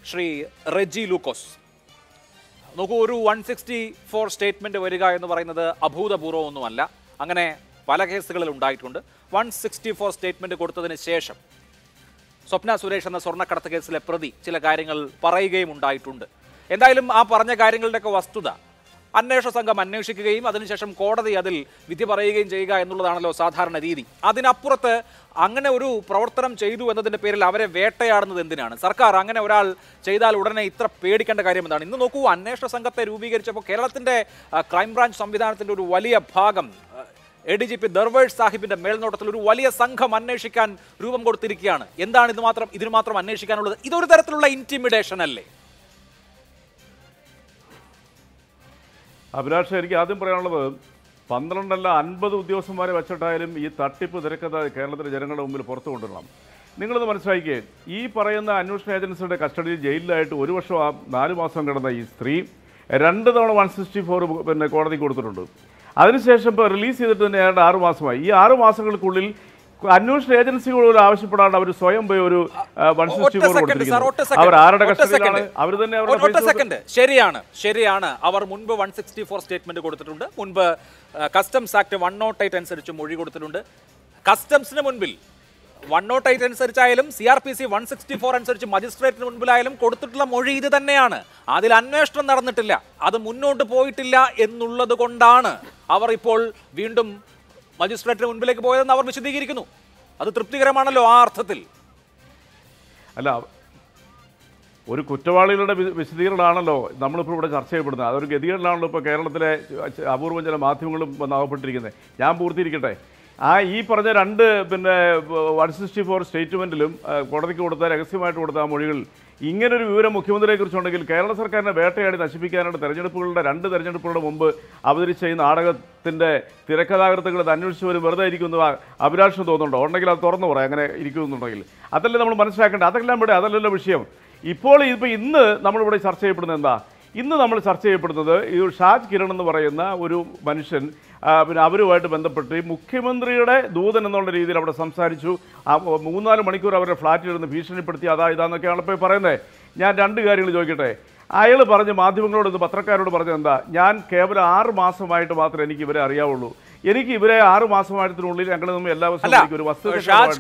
ശ്രീ റെജി ലൂക്കോസ്. നോക്കൂ, ഒരു 164 സ്റ്റേറ്റ്മെന്റ് വരിക എന്ന് പറയുന്നത് അഭൂതപൂർവമൊന്നുമല്ല. അങ്ങനെ പല കേസുകളിൽ ഉണ്ടായിട്ടുണ്ട്. 164 സ്റ്റേറ്റ്മെന്റ് കൊടുത്തതിന് ശേഷം സ്വപ്ന സുരേഷ് എന്ന സ്വർണ്ണക്കടത്ത് കേസിലെ പ്രതി ചില കാര്യങ്ങൾ പറയുകയും ഉണ്ടായിട്ടുണ്ട്. എന്തായാലും ആ പറഞ്ഞ കാര്യങ്ങളുടെയൊക്കെ വസ്തുത അന്വേഷണ സംഘം അന്വേഷിക്കുകയും അതിനുശേഷം കോടതി അതിൽ വിധി പറയുകയും ചെയ്യുക എന്നുള്ളതാണല്ലോ സാധാരണ രീതി. അതിനപ്പുറത്ത് അങ്ങനെ ഒരു പ്രവർത്തനം ചെയ്തു എന്നതിൻ്റെ പേരിൽ അവരെ വേട്ടയാടുന്നത് എന്തിനാണ്? സർക്കാർ അങ്ങനെ ഒരാൾ ചെയ്താൽ ഉടനെ ഇത്ര പേടിക്കേണ്ട കാര്യം എന്താണ്? ഇന്ന് നോക്കൂ, അന്വേഷണ സംഘത്തെ രൂപീകരിച്ചപ്പോൾ കേരളത്തിൻ്റെ ക്രൈംബ്രാഞ്ച് സംവിധാനത്തിൻ്റെ ഒരു വലിയ ഭാഗം ADGP ദർവേഷ് സാഹിബിന്റെ മേൽനോട്ടത്തിൽ ഒരു വലിയ സംഘം അന്വേഷിക്കാൻ രൂപം കൊടുത്തിരിക്കുകയാണ്. എന്താണ് ഇതിന് മാത്രം അന്വേഷിക്കാനുള്ളത്? ഇതൊരു തരത്തിലുള്ള ഇന്റിമിഡേഷൻ അല്ലേ? അഭിലാഷ്, എനിക്ക് ആദ്യം പറയാനുള്ളത് 12 അല്ല 50 ഉദ്യോഗസ്ഥന്മാരെ വെച്ചിട്ടായാലും ഈ തട്ടിപ്പ് തിരക്കഥ കേരളത്തിലെ ജനങ്ങളുടെ മുമ്പിൽ പുറത്തു കൊണ്ടുവരണം. നിങ്ങളത് മനസ്സിലാക്കിയേ, ഈ പറയുന്ന അന്വേഷണ ഏജൻസിയുടെ കസ്റ്റഡിയിൽ ജയിലിലായിട്ട് 1 വർഷം 4 മാസം കിടന്ന ഈ സ്ത്രീ 2 തവണ 164 കോടതി കൊടുത്തിട്ടുണ്ട്. അതിനുശേഷം ഇപ്പോൾ റിലീസ് ചെയ്തിട്ട് തന്നെ ഏതാണ്ട് 6 മാസമായി. ഈ 6 മാസങ്ങൾക്കുള്ളിൽ അന്വേഷണ ഏജൻസികളോട് ആവശ്യപ്പെടാണ്ട് അവർ സ്വയം പോയി ഒരു 164 കൊടുത്തിരിക്കുന്നു. അവർ ആരുടെ കസ്റ്റഡിയിലാണ്? അവർ തന്നെ. ശരിയാണ്. അവർ മുൻപ് 164 സ്റ്റേറ്റ്മെന്റ് കൊടുത്തിട്ടുണ്ട്. മുൻപ് കസ്റ്റംസ് ആക്ട് 108 അനുസരിച്ച് മൊഴി കൊടുത്തിട്ടുണ്ട്. കസ്റ്റംസിന് മുൻപിൽ 108 അനുസരിച്ചായാലും CRPC 164 അനുസരിച്ച് മജിസ്ട്രേറ്റിന് മുൻപിലായാലും കൊടുത്തിട്ടുള്ള മൊഴി ഇത് തന്നെയാണ്. അതിൽ അന്വേഷണം നടന്നിട്ടില്ല, അത് മുന്നോട്ട് പോയിട്ടില്ല എന്നുള്ളത് കൊണ്ടാണ് അവർ ഇപ്പോൾ വീണ്ടും മജിസ്ട്രേറ്റിന് മുൻപിലേക്ക് പോയതെന്ന് അവർ വിശദീകരിക്കുന്നു. അത് തൃപ്തികരമാണല്ലോ ആ അർത്ഥത്തിൽ. അല്ല, ഒരു കുറ്റവാളികളുടെ വിശദീകരണമാണല്ലോ നമ്മളിപ്പോൾ ഇവിടെ ചർച്ച ചെയ്യപ്പെടുന്നത്. അതൊരു ഗതികേടിലാണല്ലോ ഇപ്പോൾ കേരളത്തിലെ അപൂർവം ചില മാധ്യമങ്ങളും വന്നാവപ്പെട്ടിരിക്കുന്നത്. ഞാൻ പൂർത്തിയിരിക്കട്ടെ. ഈ പറഞ്ഞ 2 164 സ്റ്റേറ്റ്മെൻറ്റിലും കോടതിക്ക് കൊടുത്ത രഹസ്യമായിട്ട് കൊടുത്ത ആ മൊഴികൾ ഇങ്ങനൊരു വിവരം മുഖ്യമന്ത്രിയെക്കുറിച്ചുണ്ടെങ്കിൽ കേരള സർക്കാരിനെ വേട്ടയാടി നശിപ്പിക്കാനായിട്ട് തെരഞ്ഞെടുപ്പുകളുടെ 2 തെരഞ്ഞെടുപ്പുകളുടെ മുമ്പ് അവതരിച്ച ഈ നാടകത്തിൻ്റെ തിരക്കഥാകൃത്തുകൾ അന്വേഷിച്ചവരും വെറുതെ ഇരിക്കുന്ന അഭിലാഷം തോന്നുന്നുണ്ടോ? ഉണ്ടെങ്കിൽ അത് തുറന്നു പറയാം, അങ്ങനെ ഇരിക്കുന്നുണ്ടെങ്കിൽ. അതല്ലേ നമ്മൾ മനസ്സിലാക്കേണ്ടത്? അതെല്ലാം ഇവിടെ അതല്ലല്ലോ വിഷയം. ഇപ്പോൾ ഇന്ന് നമ്മളിവിടെ ചർച്ച ചെയ്യപ്പെടുന്നത് എന്താ? ഇന്ന് നമ്മൾ ചർച്ച ചെയ്യപ്പെടുന്നത് ഈ ഷാജ് കിരൺ എന്ന് പറയുന്ന ഒരു മനുഷ്യൻ അവരുമായിട്ട് ബന്ധപ്പെട്ട് മുഖ്യമന്ത്രിയുടെ ദൂതൻ എന്നുള്ള രീതിയിൽ അവിടെ സംസാരിച്ചു. 3-4 മണിക്കൂർ അവരുടെ ഫ്ലാറ്റിലിരുന്ന് ഭീഷണിപ്പെടുത്തി ഇതാന്നൊക്കെയാണ് ഇപ്പോൾ പറയുന്നത്. ഞാൻ 2 കാര്യങ്ങൾ ചോദിക്കട്ടെ. അയാൾ പറഞ്ഞ് മാധ്യമങ്ങളോട് പത്രക്കാരോട് പറഞ്ഞത് എന്താ? ഞാൻ കേവലം 6 മാസമായിട്ട് മാത്രമേ എനിക്ക് ഇവരെ അറിയാവുള്ളൂ. എനിക്ക് ഇവരെ 6 മാസമായതിനുള്ളിൽ ഞങ്ങൾ തമ്മിൽ എല്ലാ ദിവസവും ഒരു വസ്തുത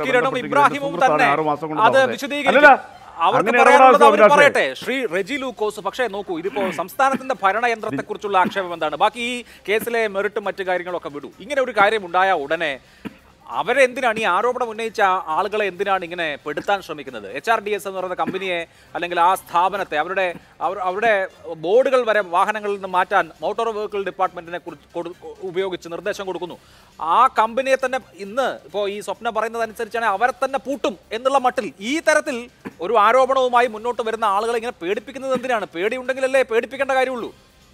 6 മാസം കൊണ്ട് പറയട്ടെ ശ്രീ റെജി ലൂക്കോസ്. പക്ഷേ നോക്കൂ, ഇതിപ്പോ സംസ്ഥാനത്തിന്റെ ഭരണയന്ത്രത്തെ കുറിച്ചുള്ള ആക്ഷേപം എന്താണ്? ബാക്കി ഈ കേസിലെ മെറിറ്റും മറ്റു കാര്യങ്ങളൊക്കെ വിടൂ. ഇങ്ങനെ ഒരു കാര്യം ഉണ്ടായ ഉടനെ അവരെന്തിനാണ് ഈ ആരോപണം ഉന്നയിച്ച ആളുകളെ എന്തിനാണ് ഇങ്ങനെ പെടുത്താൻ ശ്രമിക്കുന്നത്? HRDS എന്ന് പറയുന്ന കമ്പനിയെ അല്ലെങ്കിൽ ആ സ്ഥാപനത്തെ അവരുടെ ബോർഡുകൾ വരെ വാഹനങ്ങളിൽ നിന്ന് മാറ്റാൻ മോട്ടോർ വെഹിക്കിൾ ഡിപ്പാർട്ട്മെന്റിനെ ഉപയോഗിച്ച് നിർദ്ദേശം കൊടുക്കുന്നു. ആ കമ്പനിയെ തന്നെ ഇന്ന് ഇപ്പോൾ ഈ സ്വപ്ന പറയുന്നതനുസരിച്ചാണ് അവരെ തന്നെ പൂട്ടും എന്നുള്ള മട്ടിൽ ഈ തരത്തിൽ ഒരു ആരോപണവുമായി മുന്നോട്ട് വരുന്ന ആളുകളെ ഇങ്ങനെ പേടിപ്പിക്കുന്നത് എന്തിനാണ്? പേടിയുണ്ടെങ്കിലല്ലേ പേടിപ്പിക്കേണ്ട കാര്യമുള്ളൂ.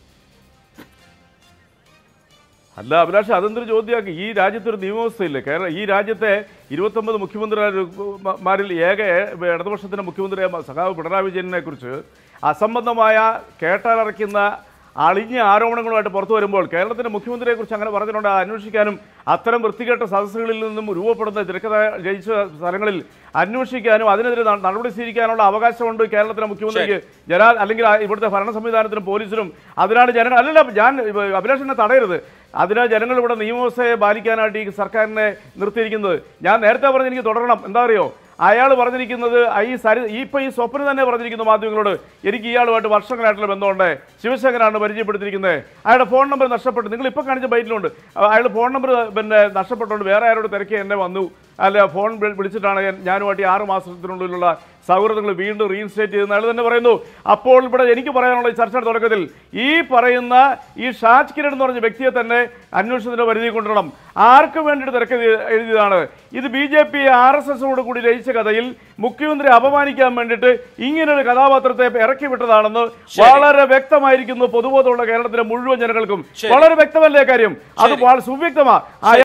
അല്ല അഭിലാഷ്, അതെന്തൊരു ചോദ്യമാക്കി? ഈ രാജ്യത്തൊരു നിയമവ്യവസ്ഥയില്ലേ? ഈ രാജ്യത്തെ 29 മുഖ്യമന്ത്രിമാരിൽ ഇടതുപക്ഷത്തിൻ്റെ മുഖ്യമന്ത്രിയായ സഖാവ് പിണറായി വിജയനെ കുറിച്ച് അസംബന്ധമായ കേട്ടാലറയ്ക്കുന്ന അളിഞ്ഞ ആരോപണങ്ങളുമായിട്ട് പുറത്തു വരുമ്പോൾ കേരളത്തിൻ്റെ മുഖ്യമന്ത്രിയെക്കുറിച്ച് അങ്ങനെ പറഞ്ഞിട്ടുണ്ട്. അന്വേഷിക്കാനും അത്തരം വൃത്തികെട്ട സദസ്സുകളിൽ നിന്നും രൂപപ്പെടുന്ന തിരക്കഥ ജയിച്ച സ്ഥലങ്ങളിൽ അന്വേഷിക്കാനും അതിനെതിരെ നടപടി സ്വീകരിക്കാനുള്ള അവകാശമുണ്ട് കേരളത്തിലെ മുഖ്യമന്ത്രിക്ക്. അല്ലെങ്കിൽ ഇവിടുത്തെ ഭരണ സംവിധാനത്തിനും പോലീസിനും. അതിനാണ് ജനങ്ങൾ ഞാൻ അഭിലാഷിനെ തടയരുത്. അതിനാൽ ജനങ്ങൾ ഇവിടെ നിയമവ്യവസ്ഥയെ പാലിക്കാനായിട്ട് ഈ സർക്കാരിനെ നിർത്തിയിരിക്കുന്നത്. ഞാൻ നേരത്തെ പറഞ്ഞ് എനിക്ക് തുടരണം. എന്താ അറിയോ? അയാൾ പറഞ്ഞിരിക്കുന്നത് ഇപ്പോൾ ഈ സ്വപ്ന തന്നെ പറഞ്ഞിരിക്കുന്നു മാധ്യമങ്ങളോട്, എനിക്ക് ഇയാളുമായിട്ട് വർഷങ്ങളായിട്ടുള്ള ബന്ധമുണ്ട്, ശിവശങ്കരാണ് പരിചയപ്പെടുത്തിയിരിക്കുന്നത്. അയാളുടെ ഫോൺ നമ്പർ നഷ്ടപ്പെട്ടു. നിങ്ങൾ ഇപ്പോൾ കാണിച്ച ബൈറ്റിലുണ്ട്. അയാളുടെ ഫോൺ നമ്പർ നഷ്ടപ്പെട്ടുകൊണ്ട് വേറെ ആരോട് തിരക്കി എന്നെ വന്നു, അല്ല ഫോൺ വിളിച്ചിട്ടാണ് ഞാനുമായിട്ട് 6 മാസത്തിനുള്ളിലുള്ള സൗഹൃദങ്ങൾ വീണ്ടും റീഇൻസ്റ്റേറ്റ് ചെയ്യുന്ന അയാൾ തന്നെ പറയുന്നു. അപ്പോൾ ഇവിടെ എനിക്ക് പറയാനുള്ള ഈ ചർച്ചയുടെ തുടക്കത്തിൽ ഈ പറയുന്ന ഈ ഷാജ് കിരൺ എന്ന് പറഞ്ഞ വ്യക്തിയെ തന്നെ അന്വേഷണത്തിന് പരിധി കൊണ്ടുവരണം. ആർക്ക് വേണ്ടിയിട്ട് തിരക്ക് എഴുതിയതാണ് ഇത്? BJP RSSോട് കൂടി രചിച്ച കഥയിൽ മുഖ്യമന്ത്രി അപമാനിക്കാൻ വേണ്ടിയിട്ട് ഇങ്ങനൊരു കഥാപാത്രത്തെ ഇറക്കി വിട്ടതാണെന്ന് വളരെ വ്യക്തമായിരിക്കുന്നു. പൊതുബോധമുള്ള കേരളത്തിലെ മുഴുവൻ ജനങ്ങൾക്കും വളരെ വ്യക്തമല്ലേ കാര്യം? അത് സുവ്യക്തമാണ്.